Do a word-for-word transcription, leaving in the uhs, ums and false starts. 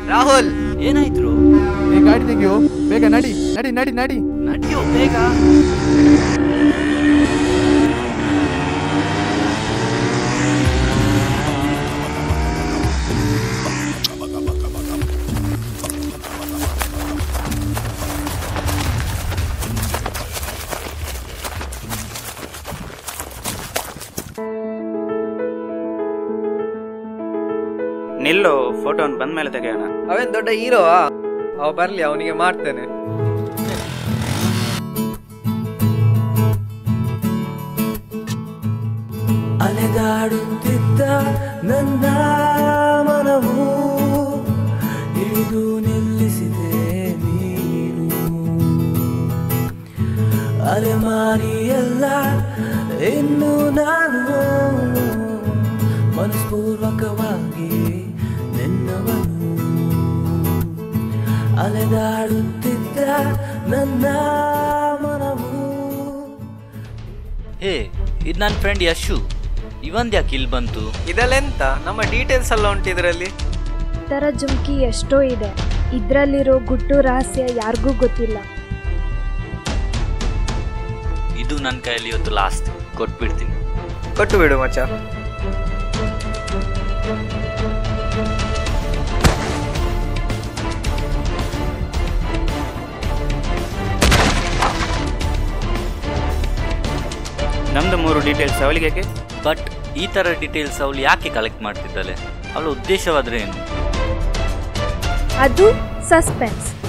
ರಾಹುಲ್ ಏನಾಯ್ತು? ಈ ಗಾಡಿ ತೆಗಿಯೋ ಬೇಗ, ನಡಿ ನಡಿ ನಡಿ ನಡಿ ನಡಿಯೋ ಬೇಗ. ನಿಲ್ಲು, ಫೋಟೋ ಬಂದ ಮೇಲೆ ತೆಗೆಯೋಣ. ಅವೇನ್ ದೊಡ್ಡ ಹೀರೋ? ಅವ ಬರ್ಲಿ, ಅವನಿಗೆ ಮಾಡ್ತೇನೆ. ಅಲೆದಾಡುತ್ತಿದ್ದ ನನ್ನ ಮನವು ಇಳಿದು ನಿಲ್ಲಿಸಿದೆ ನೀನು. ಅಲೆಮಾರಿಯಲ್ಲ ಇನ್ನು ನಾನು, ಮನಸ್ಪೂರ್ವಕವಾಗಿ ನಿನ್ನವನು. ಅಲೆದಾಡುತ್ತಿದ್ದ ನನ್ನ ಮನವು. ಹೇ, ಇದು ನನ್ನ ಫ್ರೆಂಡ್ ಯಶು. ಇವಂದ್ ಯಾಕೆ ಇಲ್ಲಿ ಬಂತು? ಇದೆಲ್ಲ ನಮ್ಮ ಡೀಟೇಲ್ಸ್ ಎಲ್ಲ ಉಂಟು ಇದರಲ್ಲಿ. ತರ ಜುಮ್ಕಿ ಎಷ್ಟೋ ಇದೆ, ಇದ್ರಲ್ಲಿರೋ ಗುಟ್ಟು ರಹಸ್ಯ ಯಾರಿಗೂ ಗೊತ್ತಿಲ್ಲ. ಇದು ನನ್ನ ಕೈಯಲ್ಲಿ ಇವತ್ತು ಲಾಸ್ಟ್, ಕೊಟ್ಬಿಡ್ತೀನಿ. ಕೊಟ್ಟು ಬಿಡು ಮಚ್ಚ. ನಮ್ದು ಮೂರು ಡೀಟೇಲ್ಸ್ ಅವಳಿಗೆ. ಬಟ್ ಈ ಥರ ಡೀಟೇಲ್ಸ್ ಅವಳು ಯಾಕೆ ಕಲೆಕ್ಟ್ ಮಾಡ್ತಿದ್ದಾಳೆ? ಅವಳ ಉದ್ದೇಶವಾದ್ರೆ ಏನು? ಅದು ಸಸ್ಪೆನ್ಸ್.